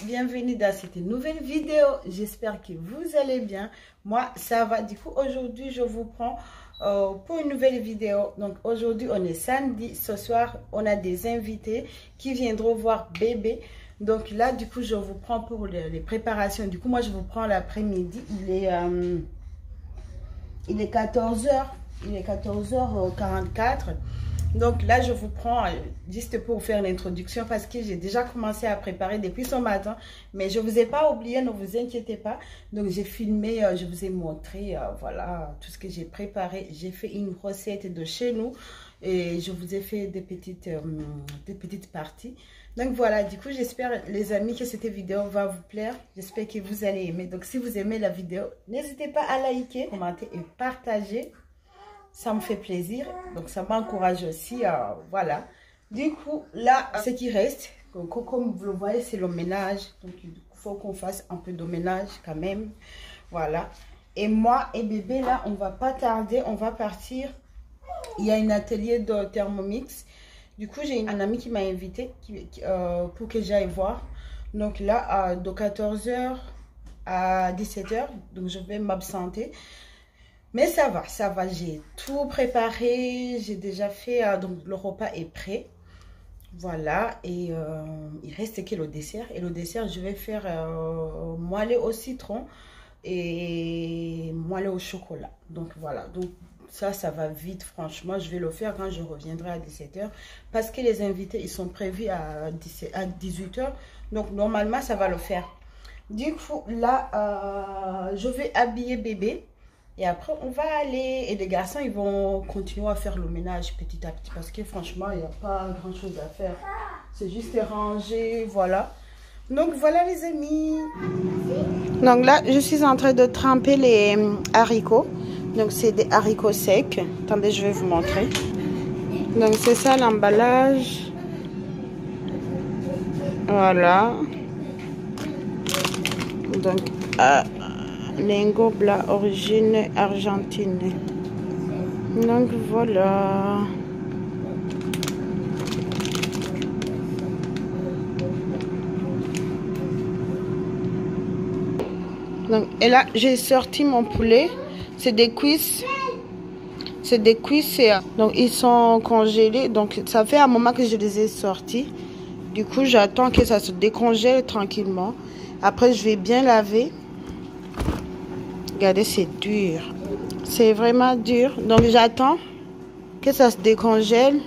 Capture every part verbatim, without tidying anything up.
bienvenue dans cette nouvelle vidéo. J'espère que vous allez bien. Moi, ça va. Du coup, aujourd'hui, je vous prends euh, pour une nouvelle vidéo. Donc, aujourd'hui, on est samedi. Ce soir, on a des invités qui viendront voir bébé. Donc là, du coup, je vous prends pour les, les préparations. Du coup, moi, je vous prends l'après-midi. Il est, euh, il est quatorze heures. Il est quatorze heures quarante-quatre. Donc là, je vous prends euh, juste pour faire l'introduction parce que j'ai déjà commencé à préparer depuis ce matin. Mais je ne vous ai pas oublié, ne vous inquiétez pas. Donc j'ai filmé, euh, je vous ai montré, euh, voilà, tout ce que j'ai préparé. J'ai fait une recette de chez nous et je vous ai fait des petites, euh, des petites parties. Donc voilà, du coup, j'espère les amis que cette vidéo va vous plaire. J'espère que vous allez aimer. Donc si vous aimez la vidéo, n'hésitez pas à liker, commenter et partager. Ça me fait plaisir, donc ça m'encourage aussi, euh, voilà. Du coup, là, ce qui reste, comme vous le voyez, c'est le ménage. Donc, il faut qu'on fasse un peu de ménage quand même, voilà. Et moi et bébé, là, on va pas tarder, on va partir. Il y a un atelier de Thermomix. Du coup, j'ai un ami qui m'a invité qui, euh, pour que j'aille voir. Donc là, euh, de quatorze heures à dix-sept heures, donc je vais m'absenter. Mais ça va, ça va, j'ai tout préparé, j'ai déjà fait, euh, donc le repas est prêt. Voilà, et euh, il reste que le dessert. Et le dessert, je vais faire euh, moelleux au citron et moelleux au chocolat. Donc voilà, donc ça, ça va vite, franchement. Je vais le faire quand je reviendrai à dix-sept heures. Parce que les invités, ils sont prévus à dix-huit heures. Donc normalement, ça va le faire. Du coup, là, euh, je vais habiller bébé. Et après, on va aller. Et les garçons, ils vont continuer à faire le ménage petit à petit. Parce que franchement, il n'y a pas grand-chose à faire. C'est juste ranger, voilà. Donc, voilà les amis. Donc là, je suis en train de tremper les haricots. Donc, c'est des haricots secs. Attendez, je vais vous montrer. Donc, c'est ça l'emballage. Voilà. Donc, euh, lingot blanc origine argentine. Donc voilà. Donc et là j'ai sorti mon poulet. C'est des cuisses. C'est des cuisses. Donc ils sont congelés. Donc ça fait un moment que je les ai sortis. Du coup j'attends que ça se décongèle tranquillement. Après je vais bien laver. Regardez, c'est dur. C'est vraiment dur. Donc, j'attends que ça se décongèle.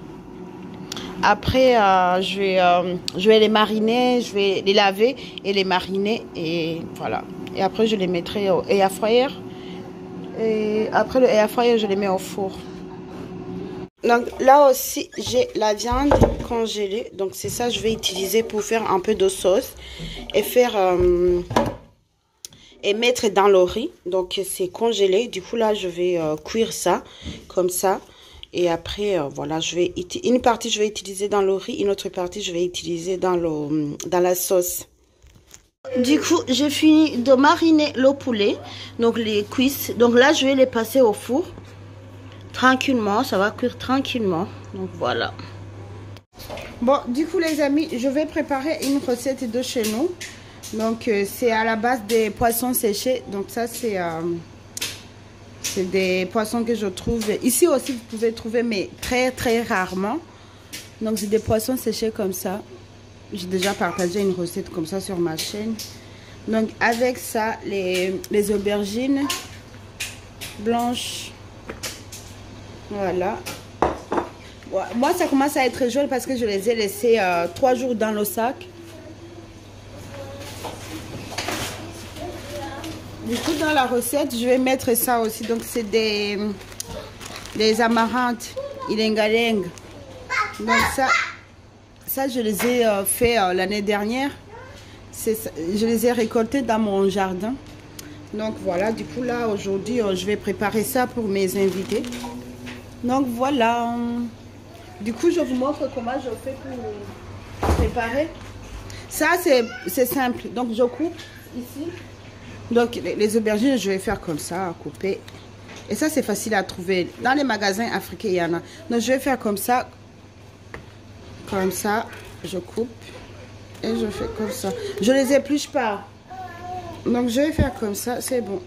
Après, euh, je, vais, euh, je vais les mariner. Je vais les laver et les mariner. Et voilà. Et après, je les mettrai au air fryer. Et après le air fryer, je les mets au four. Donc, là aussi, j'ai la viande congelée. Donc, c'est ça que je vais utiliser pour faire un peu de sauce. Et faire... Euh, et mettre dans le riz. Donc c'est congelé, du coup là je vais euh, cuire ça comme ça et après euh, voilà, je vais une partie je vais utiliser dans le riz, une autre partie je vais utiliser dans le dans la sauce. Du coup j'ai fini de mariner le poulet, donc les cuisses. Donc là je vais les passer au four tranquillement, ça va cuire tranquillement. Donc voilà. Bon, du coup les amis, je vais préparer une recette de chez nous. Donc euh, c'est à la base des poissons séchés. Donc ça c'est euh, c'est des poissons que je trouve ici aussi, vous pouvez trouver mais très très rarement. Donc c'est des poissons séchés comme ça. J'ai déjà partagé une recette comme ça sur ma chaîne. Donc avec ça les, les aubergines blanches. Voilà. Moi ça commence à être jaune parce que je les ai laissés euh, trois jours dans le sac. Du coup, dans la recette, je vais mettre ça aussi. Donc, c'est des, des amarantes, ilengaleng. Donc, ça, ça, je les ai euh, fait euh, l'année dernière. Je les ai récoltés dans mon jardin. Donc, voilà. Du coup, là, aujourd'hui, euh, je vais préparer ça pour mes invités. Donc, voilà. Du coup, je vous montre comment je fais pour préparer. Ça, c'est simple. Donc, je coupe ici. Donc, les aubergines, je vais faire comme ça, couper. Et ça, c'est facile à trouver. Dans les magasins africains, il y en a. Donc, je vais faire comme ça. Comme ça, je coupe. et je fais comme ça. Je les épluche pas. Donc je vais faire comme ça, c'est bon.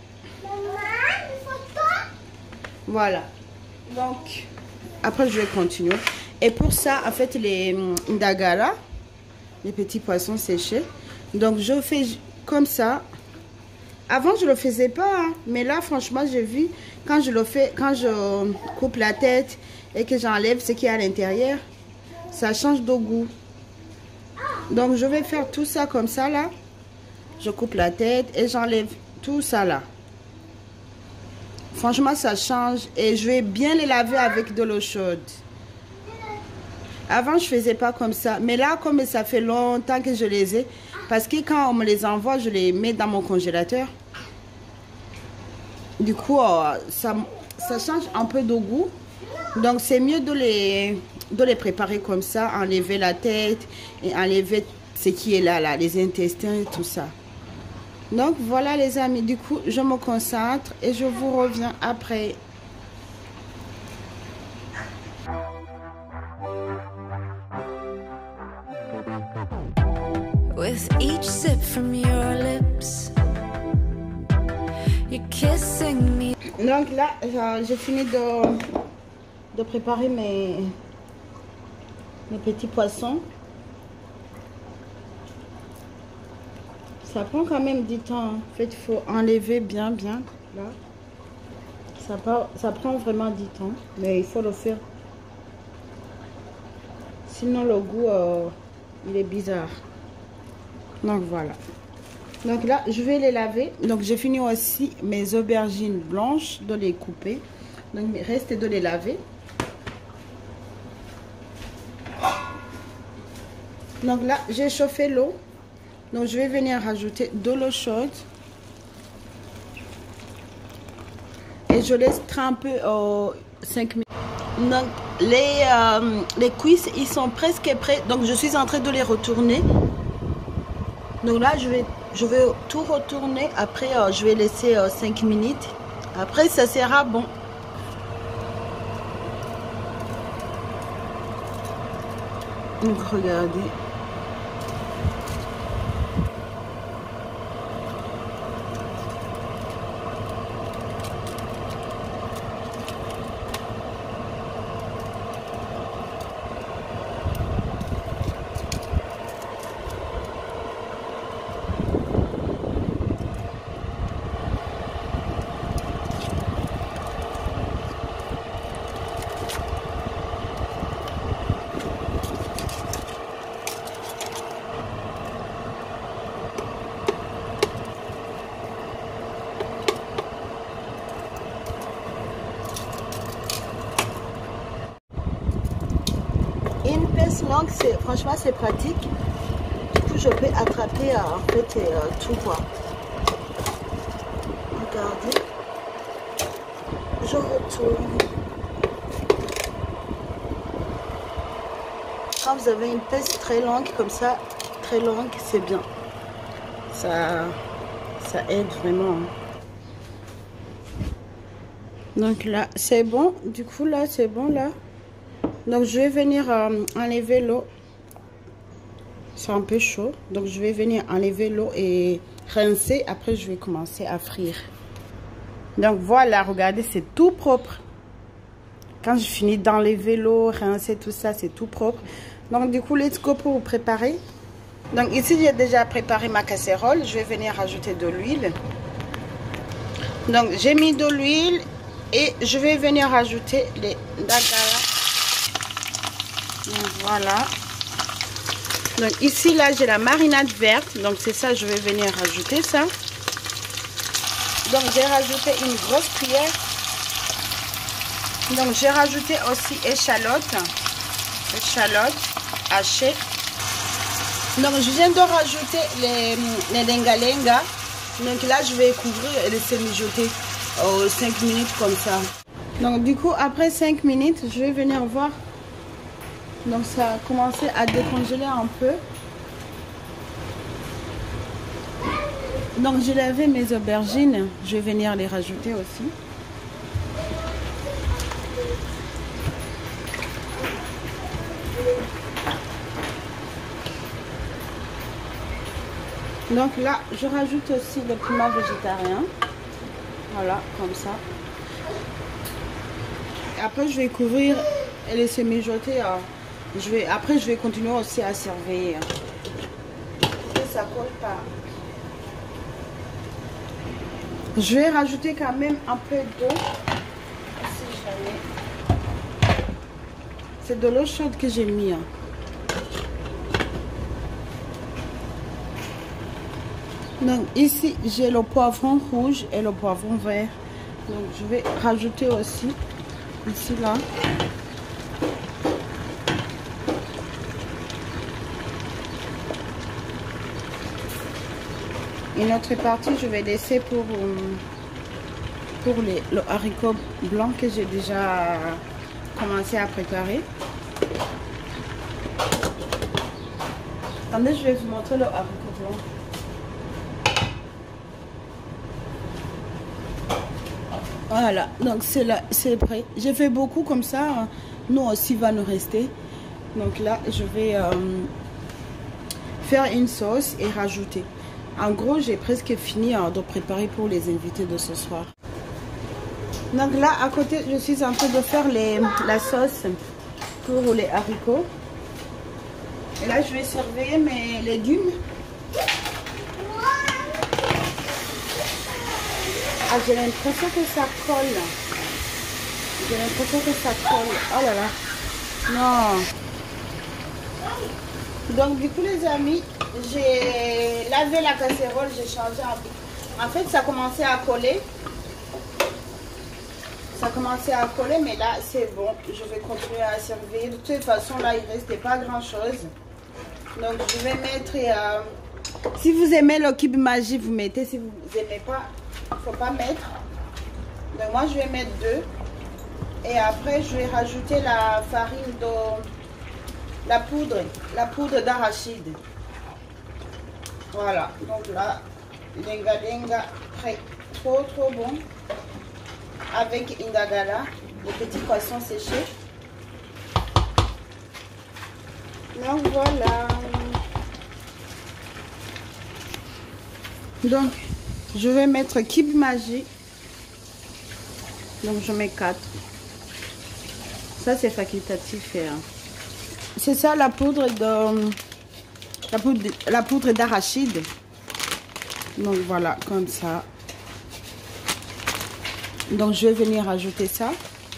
Voilà. Donc après je vais continuer. Et pour ça, en fait, les ndagara, les petits poissons séchés. Donc je fais comme ça. Avant je le faisais pas, hein. Mais là franchement j'ai vu quand je le fais, quand je coupe la tête et que j'enlève ce qui est à l'intérieur, ça change de goût. Donc je vais faire tout ça comme ça là. Je coupe la tête et j'enlève tout ça là. Franchement ça change et je vais bien les laver avec de l'eau chaude. Avant je faisais pas comme ça, mais là comme ça fait longtemps que je les ai, parce que quand on me les envoie je les mets dans mon congélateur. Du coup euh, ça, ça change un peu de goût. Donc c'est mieux de les, de les préparer comme ça, enlever la tête et enlever ce qui est là, là, les intestins et tout ça. Donc voilà les amis, du coup je me concentre et je vous reviens après. With each sip from your lips, you're kissing me. Donc là j'ai fini de, de préparer mes, mes petits poissons. Ça prend quand même du temps. En fait, il faut enlever bien, bien. Là. Ça, part, ça prend vraiment du temps. Mais il faut le faire. Sinon, le goût, euh, il est bizarre. Donc, voilà. Donc là, je vais les laver. Donc, j'ai fini aussi mes aubergines blanches de les couper. Donc, il reste de les laver. Donc là, j'ai chauffé l'eau. Donc je vais venir rajouter de l'eau chaude. Et je laisse tremper euh, cinq minutes. Donc les, euh, les cuisses, ils sont presque prêts. Donc je suis en train de les retourner. Donc là, je vais, je vais tout retourner. Après, euh, je vais laisser euh, cinq minutes. Après, ça sera bon. Donc regardez. Une pince longue, c'est franchement c'est pratique. Du coup, je peux attraper euh, en fait euh, tout quoi. Regardez, je retourne. Quand vous avez une pince très longue comme ça, très longue, c'est bien. Ça, ça aide vraiment. Donc là, c'est bon. Du coup là, c'est bon là. Donc je vais venir euh, enlever l'eau. C'est un peu chaud. Donc je vais venir enlever l'eau et rincer. Après je vais commencer à frire. Donc voilà, regardez, c'est tout propre. Quand je finis d'enlever l'eau, rincer tout ça, c'est tout propre. Donc du coup, let's go pour vous préparer. Donc ici j'ai déjà préparé ma casserole. Je vais venir rajouter de l'huile. Donc j'ai mis de l'huile et je vais venir rajouter les ndagara. Voilà. Donc ici là j'ai la marinade verte. Donc c'est ça, je vais venir rajouter ça. Donc j'ai rajouté une grosse cuillère. Donc j'ai rajouté aussi échalotes. Échalotes hachées. Donc je viens de rajouter les, les lenga-lenga. Donc là je vais couvrir et laisser mijoter euh, cinq minutes comme ça. Donc du coup après cinq minutes je vais venir voir. Donc ça a commencé à décongeler un peu. Donc j'ai lavé mes aubergines. Je vais venir les rajouter aussi. Donc là, je rajoute aussi le piment végétarien. Voilà, comme ça. Après, je vais couvrir et laisser mijoter. Hein. Je vais, après, je vais continuer aussi à servir. Et ça colle pas. Je vais rajouter quand même un peu d'eau. Si jamais. C'est de l'eau chaude que j'ai mis. Hein. Donc ici, j'ai le poivron rouge et le poivron vert. Donc je vais rajouter aussi ici là. Une autre partie, je vais laisser pour, pour les, le haricot blanc que j'ai déjà commencé à préparer. Attendez, je vais vous montrer le haricot blanc. Voilà, donc c'est là, c'est prêt. J'ai fait beaucoup comme ça. Nous aussi va nous rester. Donc là, je vais euh, faire une sauce et rajouter. En gros, j'ai presque fini hein, de préparer pour les invités de ce soir. Donc là, à côté, je suis en train de faire les, la sauce pour les haricots. Et là, je vais servir mes légumes. Ah, j'ai l'impression que ça colle. J'ai l'impression que ça colle. Oh là là. Non. Donc, du coup, les amis, j'ai lavé la casserole, j'ai changé un peu. En fait, ça commençait à coller. Ça commençait à coller, mais là, c'est bon. Je vais continuer à servir. De toute façon, là, il ne restait pas grand-chose. Donc, je vais mettre... Euh, si vous aimez le kibe magie, vous mettez. Si vous n'aimez pas... Il ne faut pas mettre. Donc moi je vais mettre deux. Et après je vais rajouter la farine de la poudre. La poudre d'arachide. Voilà. Donc là, lenga lenga prêt. Trop trop bon. Avec indagala, le petit poisson séché. Donc voilà. Donc je vais mettre kibe magie. Donc je mets quatre. Ça c'est facultatif. Hein. C'est ça la poudre de la poudre, la poudre d'arachide. Donc voilà, comme ça. Donc je vais venir ajouter ça.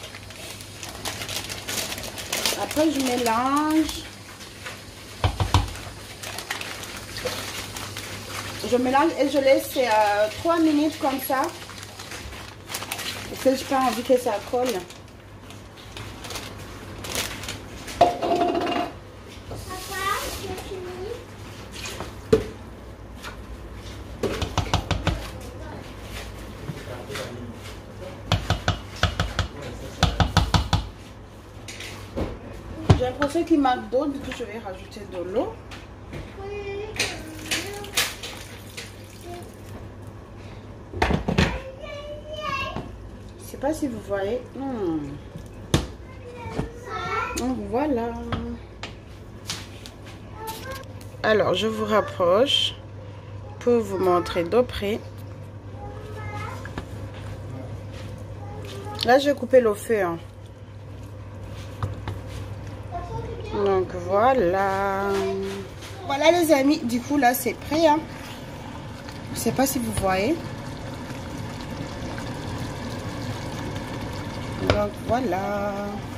Après je mélange. Je mélange et je laisse euh, trois minutes comme ça. Parce que je n'ai pas envie que ça colle. J'ai l'impression qu'il manque d'eau, du coup je vais rajouter de l'eau. Pas si vous voyez. Hmm. Donc voilà. Alors je vous rapproche pour vous montrer de près. Là je vais couper le feu. Hein. Donc voilà. Voilà les amis. Du coup là c'est prêt. Hein. Je sais pas si vous voyez. Donc voilà.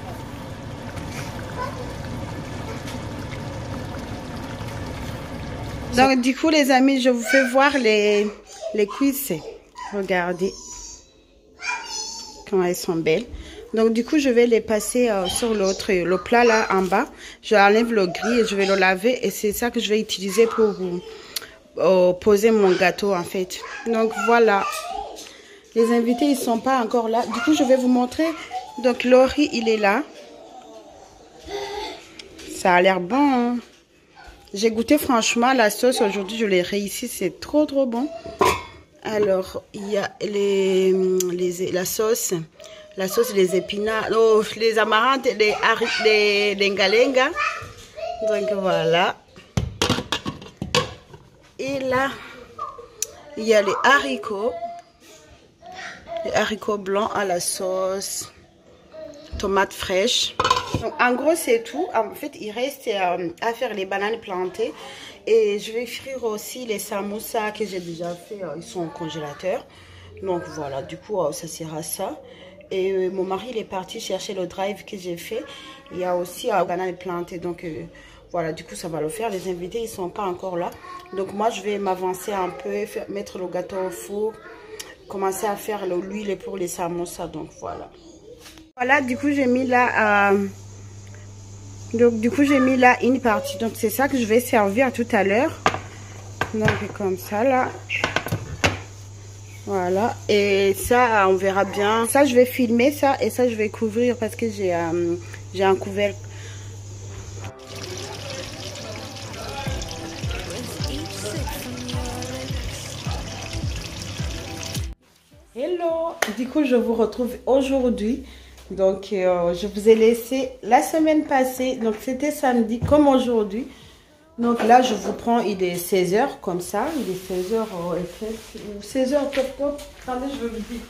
Donc du coup les amis, je vous fais voir les, les cuisses. Regardez comment elles sont belles. Donc du coup je vais les passer euh, sur l'autre, le plat là en bas. Je enlève le gris et je vais le laver. Et c'est ça que je vais utiliser pour euh, poser mon gâteau en fait. Donc voilà. Les invités, ils ne sont pas encore là. Du coup, je vais vous montrer. Donc, le riz, il est là. Ça a l'air bon. Hein? J'ai goûté franchement la sauce. Aujourd'hui, je l'ai réussi. C'est trop, trop bon. Alors, il y a les, les, la sauce. La sauce, les épinards. Oh, les amarantes, les, les lenga lenga. Donc, voilà. Et là, il y a les haricots. Les haricots blancs à la sauce. Tomates fraîches. Donc, en gros, c'est tout. En fait, il reste euh, à faire les bananes plantées. Et je vais frire aussi les samoussas que j'ai déjà fait. Euh, ils sont au congélateur. Donc voilà, du coup, euh, ça sera ça. Et euh, mon mari, il est parti chercher le drive que j'ai fait. Il y a aussi euh, bananes plantées. Donc euh, voilà, du coup, ça va le faire. Les invités, ils ne sont pas encore là. Donc moi, je vais m'avancer un peu, faire, mettre le gâteau au four. Commencer à faire l'huile pour les samoussas. Donc voilà. Voilà, du coup, j'ai mis là... Euh, donc, du coup, j'ai mis là une partie. Donc, c'est ça que je vais servir tout à l'heure. Donc, comme ça, là. Voilà. Et ça, on verra bien. Ça, je vais filmer ça. Et ça, je vais couvrir parce que j'ai euh, j'ai un couvercle. Hello. Du coup, je vous retrouve aujourd'hui. Donc, euh, je vous ai laissé la semaine passée. Donc, c'était samedi comme aujourd'hui. Donc, là, je vous prends, il est seize heures comme ça. Il est seize heures ou seize heures top top. Attendez, je vais vous dire.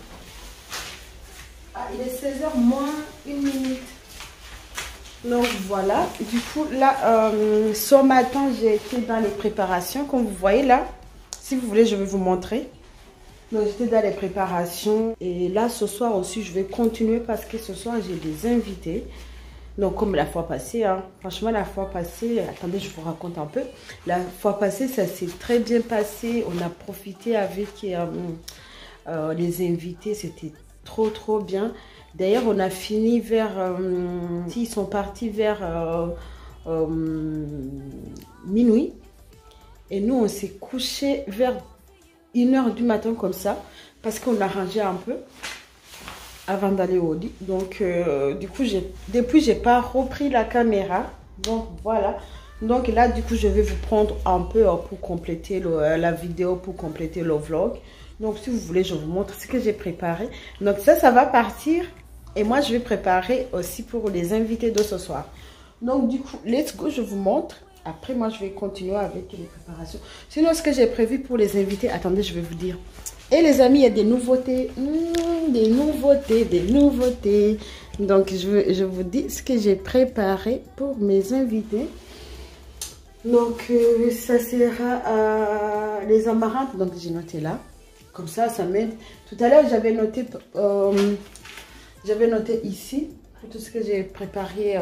Ah, il est seize heures moins une minute. Donc, voilà. Du coup, là, euh, ce matin, j'ai été dans les préparations. Comme vous voyez là, si vous voulez, je vais vous montrer. Donc, j'étais dans les préparations. Et là, ce soir aussi, je vais continuer parce que ce soir, j'ai des invités. Donc, comme la fois passée, hein, franchement, la fois passée, attendez, je vous raconte un peu. La fois passée, ça s'est très bien passé. On a profité avec euh, euh, les invités. C'était trop, trop bien. D'ailleurs, on a fini vers... Euh, ils sont partis vers euh, euh, minuit. Et nous, on s'est couché vers une heure du matin comme ça. Parce qu'on a rangé un peu avant d'aller au lit. Donc, euh, du coup, depuis, j'ai pas repris la caméra. Donc, voilà. Donc, là, du coup, je vais vous prendre un peu euh, pour compléter le, euh, la vidéo, pour compléter le vlog. Donc, si vous voulez, je vous montre ce que j'ai préparé. Donc, ça, ça va partir. Et moi, je vais préparer aussi pour les invités de ce soir. Donc, du coup, let's go, je vous montre. Après, moi, je vais continuer avec les préparations. Sinon, ce que j'ai prévu pour les invités, attendez, je vais vous dire. Et les amis, il y a des nouveautés, mmh, des nouveautés, des nouveautés. Donc, je, je vous dis ce que j'ai préparé pour mes invités. Donc, euh, ça sera euh, les amarantes. Donc, j'ai noté là. Comme ça, ça m'aide. Tout à l'heure, j'avais noté, euh, j'avais noté ici pour tout ce que j'ai préparé euh,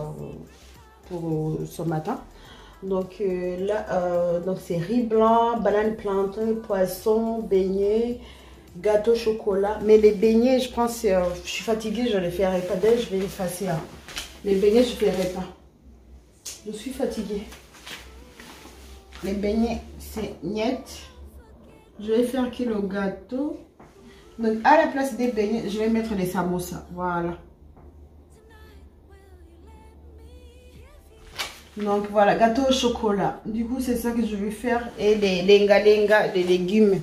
pour ce matin. Donc euh, là, euh, donc c'est riz blanc, banane plantée, poisson, beignets, gâteau chocolat. Mais les beignets, je pense, euh, je suis fatiguée, je ne les ferai pas. D'ailleurs, je vais effacer. Hein. Les beignets, je ne ferai pas. Je suis fatiguée. Les beignets, c'est niet. Je vais faire que le gâteau. Donc à la place des beignets, je vais mettre les samoussas. Voilà. Donc voilà, gâteau au chocolat. Du coup, c'est ça que je vais faire. Et les lenga lenga, les légumes.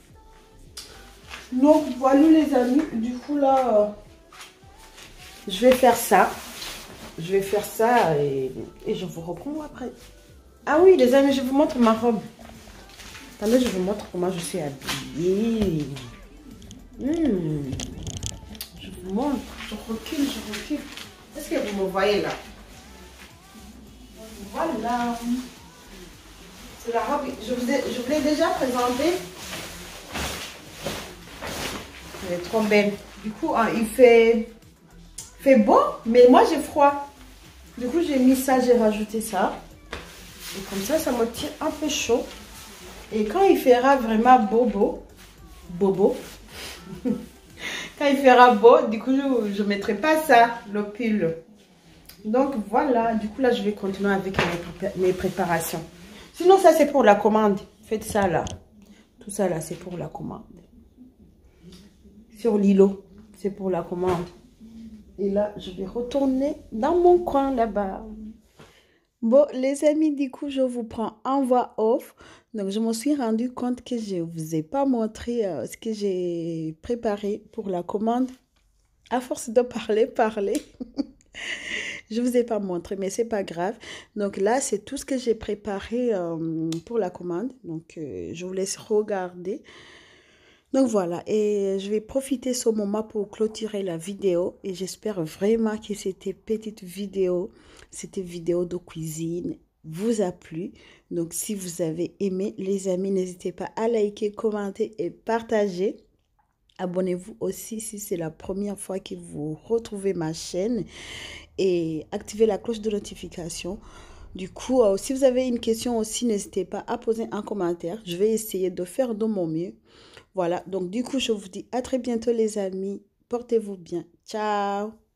Donc voilà les amis. Du coup là, euh, je vais faire ça. Je vais faire ça et, et je vous reprends après. Ah oui les amis, je vous montre ma robe. Attendez, je vous montre comment je suis habillée. Mmh. Je vous montre. Je recule, je recule. Est-ce que vous me voyez là? Voilà, c'est la robe, je vous, ai, je vous l'ai déjà présentée. Elle est trop belle. Du coup, hein, il fait, fait beau, mais moi j'ai froid. Du coup, j'ai mis ça, j'ai rajouté ça. Et comme ça, ça me tient un peu chaud. Et quand il fera vraiment bobo, bobo, quand il fera beau, du coup, je ne mettrai pas ça, le pull. Donc voilà, du coup là je vais continuer avec mes, pré mes préparations. Sinon ça c'est pour la commande. Faites ça là. Tout ça là c'est pour la commande. Sur l'îlot, c'est pour la commande. Et là je vais retourner dans mon coin là-bas. Bon les amis, du coup je vous prends en voix off. Donc je me suis rendu compte que je ne vous ai pas montré euh, ce que j'ai préparé pour la commande. À force de parler, parler. Je vous ai pas montré, mais c'est pas grave. Donc là, c'est tout ce que j'ai préparé euh, pour la commande. Donc, euh, je vous laisse regarder. Donc voilà, et je vais profiter de ce moment pour clôturer la vidéo. Et j'espère vraiment que cette petite vidéo, cette vidéo de cuisine, vous a plu. Donc si vous avez aimé, les amis, n'hésitez pas à liker, commenter et partager. Abonnez-vous aussi si c'est la première fois que vous retrouvez ma chaîne. Et activez la cloche de notification. Du coup, euh, si vous avez une question aussi, n'hésitez pas à poser un commentaire. Je vais essayer de faire de mon mieux. Voilà, donc du coup, je vous dis à très bientôt les amis. Portez-vous bien. Ciao!